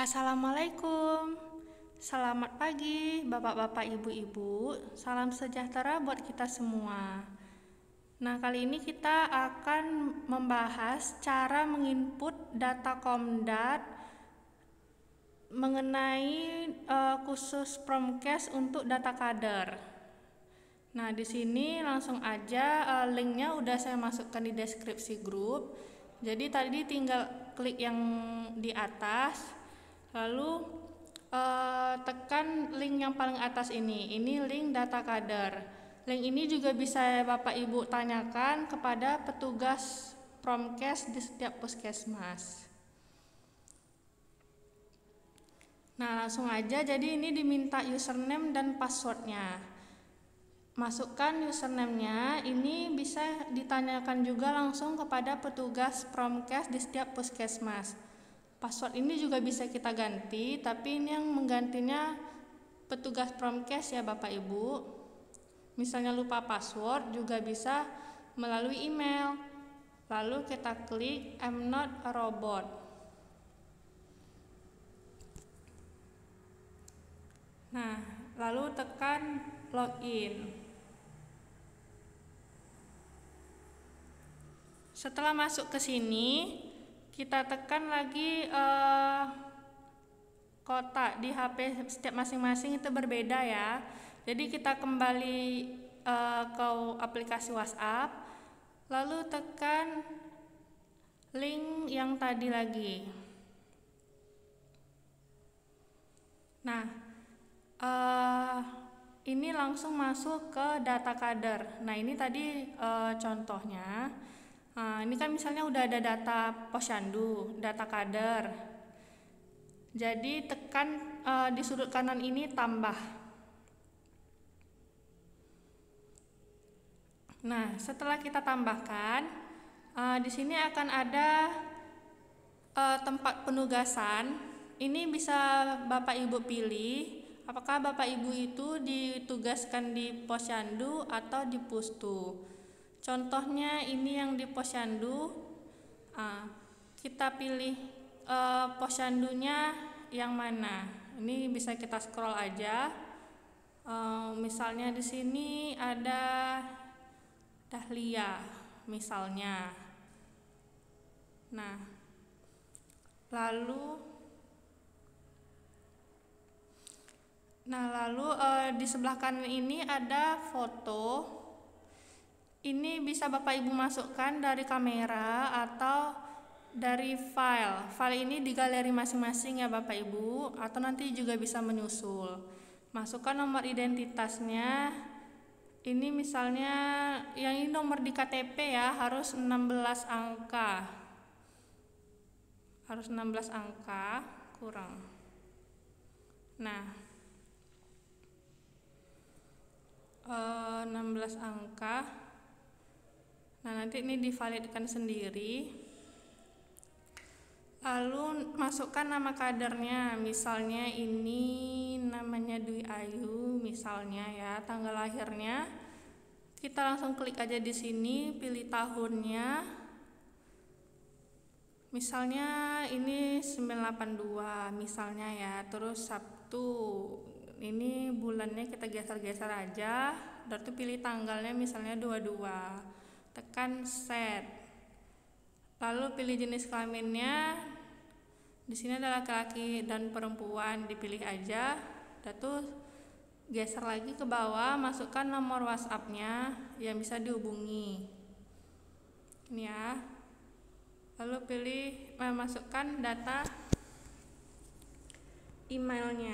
Assalamualaikum. Selamat pagi, bapak-bapak, ibu-ibu. Salam sejahtera buat kita semua. Nah, kali ini kita akan membahas cara menginput data Komdat mengenai khusus Promkes untuk data kader. Nah, di sini langsung aja linknya udah saya masukkan di deskripsi grup. Jadi tadi tinggal klik yang di atas, lalu tekan link yang paling atas ini. Ini link data kader. Link ini juga bisa Bapak Ibu tanyakan kepada petugas Promkes di setiap puskesmas. Nah, langsung aja. Jadi ini diminta username dan passwordnya. Masukkan username-nya, ini bisa ditanyakan juga langsung kepada petugas Promkes di setiap puskesmas. Password ini juga bisa kita ganti, tapi ini yang menggantinya petugas Promkes ya Bapak Ibu. Misalnya lupa password juga bisa melalui email. Lalu kita klik I'm not a robot. Nah, lalu tekan login. Setelah masuk ke sini, kita tekan lagi kotak di HP setiap masing-masing itu berbeda ya. Jadi kita kembali ke aplikasi WhatsApp, lalu tekan link yang tadi lagi. Nah, ini langsung masuk ke data kader. Nah, ini tadi contohnya. Ini kan misalnya udah ada data posyandu, data kader. Jadi tekan di sudut kanan ini tambah. Nah, setelah kita tambahkan, di sini akan ada tempat penugasan. Ini bisa Bapak Ibu pilih, apakah Bapak Ibu itu ditugaskan di posyandu atau di pustu. Contohnya ini yang di posyandu, kita pilih posyandunya yang mana. Ini bisa kita scroll aja. Misalnya di sini ada Dahlia misalnya. Nah, lalu di sebelah kanan ini ada foto. Ini bisa Bapak Ibu masukkan dari kamera atau dari file. File ini di galeri masing-masing ya Bapak Ibu, atau nanti juga bisa menyusul. Masukkan nomor identitasnya. Ini misalnya yang ini nomor di KTP ya, harus 16 angka. Harus 16 angka kurang. Nah, 16 angka. Nah, nanti ini divalidkan sendiri. Lalu masukkan nama kadernya. Misalnya ini namanya Dwi Ayu misalnya ya, tanggal lahirnya. Kita langsung klik aja di sini, pilih tahunnya. Misalnya ini 982 misalnya ya. Terus Sabtu. Ini bulannya kita geser-geser aja. Lalu pilih tanggalnya misalnya 22. Tekan set. Lalu pilih jenis kelaminnya. Di sini ada laki-laki dan perempuan, dipilih aja. Lalu geser lagi ke bawah, masukkan nomor WhatsApp-nya yang bisa dihubungi. Ini ya. Lalu pilih masukkan data emailnya.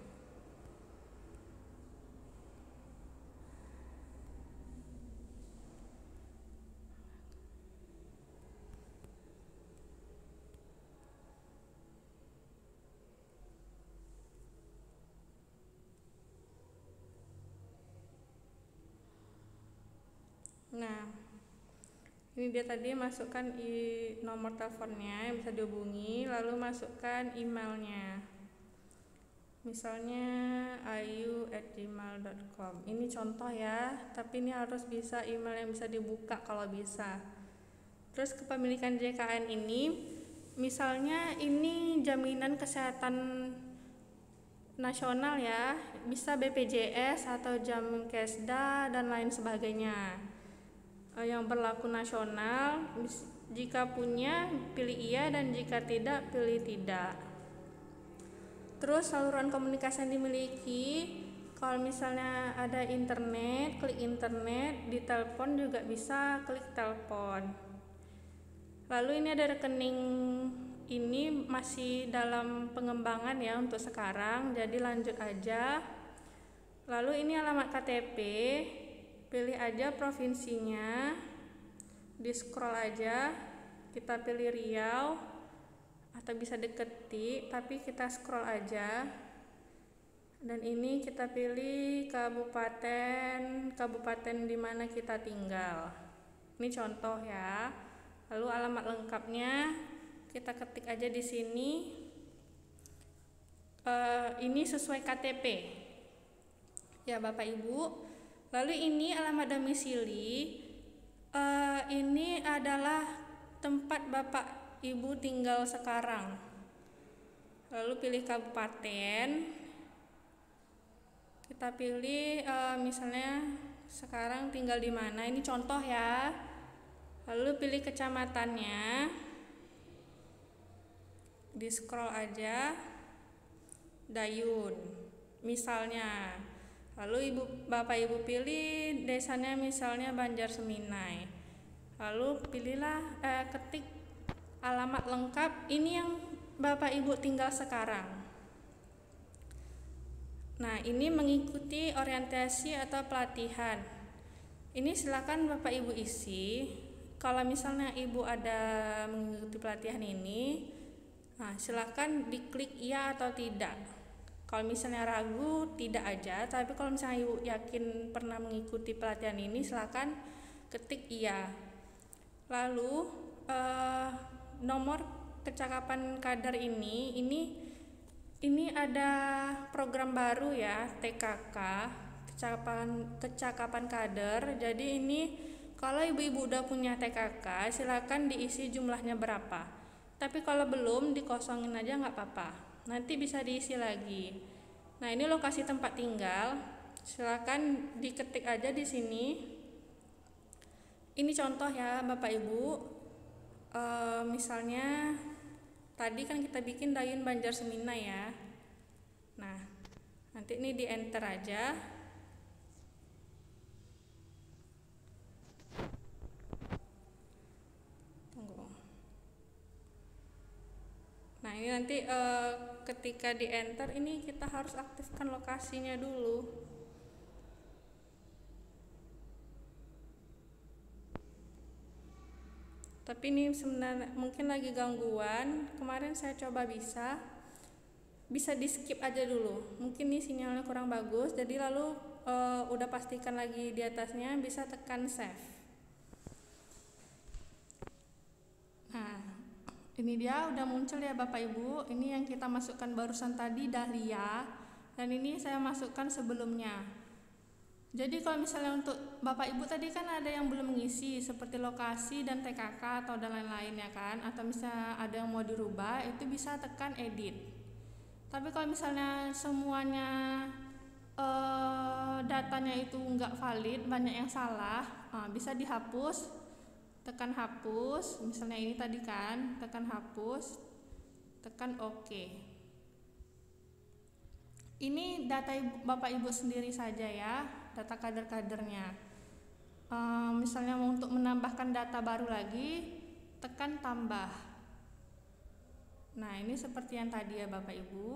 Nah, ini dia tadi masukkan nomor teleponnya yang bisa dihubungi, lalu masukkan emailnya. Misalnya ayu@gmail.com. Ini contoh ya, tapi ini harus bisa email yang bisa dibuka kalau bisa. Terus kepemilikan JKN ini Misalnya ini jaminan kesehatan nasional ya, bisa BPJS atau Jamkesda dan lain sebagainya. Yang berlaku nasional, jika punya pilih iya dan jika tidak pilih tidak. Terus saluran komunikasi yang dimiliki, kalau misalnya ada internet, klik internet, di telepon juga bisa klik telepon. Lalu ini ada rekening, ini masih dalam pengembangan ya untuk sekarang, jadi lanjut aja. Lalu ini alamat KTP, pilih aja provinsinya, di scroll aja, kita pilih Riau atau bisa diketik, tapi kita scroll aja. Dan ini kita pilih kabupaten di mana kita tinggal. Ini contoh ya. Lalu alamat lengkapnya kita ketik aja di sini. Ini sesuai KTP ya Bapak Ibu. Lalu ini alamat domisili. Ini adalah tempat Bapak Ibu tinggal sekarang. Lalu pilih kabupaten. Kita pilih misalnya sekarang tinggal di mana. Ini contoh ya. Lalu pilih kecamatannya, di scroll aja, Dayun misalnya. Lalu Bapak Ibu pilih desanya misalnya Banjarseminai. Lalu pilihlah ketik alamat lengkap, ini yang Bapak Ibu tinggal sekarang. Nah, ini mengikuti orientasi atau pelatihan. Ini silakan Bapak Ibu isi. Kalau misalnya Ibu ada mengikuti pelatihan ini, nah silakan diklik iya atau tidak. Kalau misalnya ragu, tidak aja. Tapi kalau misalnya Ibu yakin pernah mengikuti pelatihan ini, silakan ketik iya. Lalu nomor kecakapan kader ini ada program baru ya, TKK, kecakapan kader. Jadi ini kalau ibu-ibu udah punya TKK, silakan diisi jumlahnya berapa. Tapi kalau belum, dikosongin aja nggak apa-apa. Nanti bisa diisi lagi. Nah, ini lokasi tempat tinggal. Silakan diketik aja di sini. Ini contoh ya, Bapak Ibu. Misalnya tadi kan kita bikin Dayun Banjarseminai ya. Nah, nanti ini di enter aja. Nah, ini nanti ketika di enter ini kita harus aktifkan lokasinya dulu. Tapi ini sebenarnya mungkin lagi gangguan. Kemarin saya coba bisa di skip aja dulu. Mungkin ini sinyalnya kurang bagus. Jadi lalu udah pastikan lagi di atasnya, bisa tekan save. Nah, ini dia udah muncul ya Bapak Ibu. Ini yang kita masukkan barusan tadi, Dahlia. Dan ini saya masukkan sebelumnya. Jadi kalau misalnya untuk Bapak Ibu tadi kan ada yang belum mengisi, seperti lokasi dan TKK atau dan lain-lain ya kan, atau misalnya ada yang mau dirubah, itu bisa tekan edit. Tapi kalau misalnya semuanya datanya itu nggak valid, banyak yang salah, bisa dihapus, tekan hapus. Misalnya ini tadi kan, tekan hapus, tekan OK. Ini data Bapak Ibu sendiri saja ya, data kader-kadernya. Misalnya untuk menambahkan data baru lagi, tekan tambah. Nah, ini seperti yang tadi ya Bapak Ibu.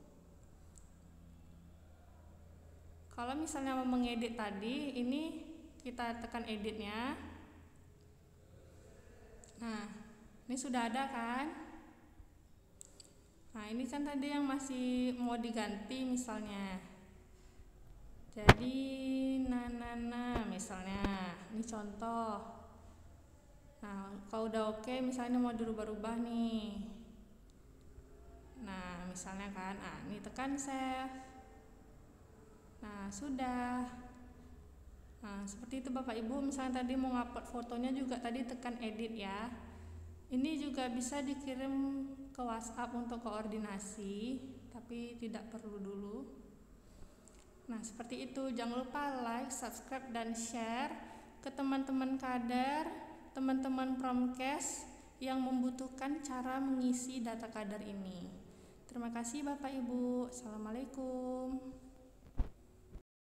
Kalau misalnya mau mengedit tadi, ini kita tekan editnya. Nah, ini sudah ada kan? Nah, ini kan tadi yang masih mau diganti misalnya. Jadi Nana misalnya, ini contoh. Nah, kalau udah oke, misalnya mau dirubah-rubah nih. Nah, misalnya kan, ini tekan save. Nah, sudah. Nah, seperti itu Bapak Ibu. Misalnya tadi mau ngupload fotonya juga tadi tekan edit ya. Ini juga bisa dikirim ke WhatsApp untuk koordinasi, tapi tidak perlu dulu. Nah, seperti itu. Jangan lupa like, subscribe, dan share ke teman-teman kader, teman-teman Promkes yang membutuhkan cara mengisi data kader ini. Terima kasih Bapak Ibu. Assalamualaikum.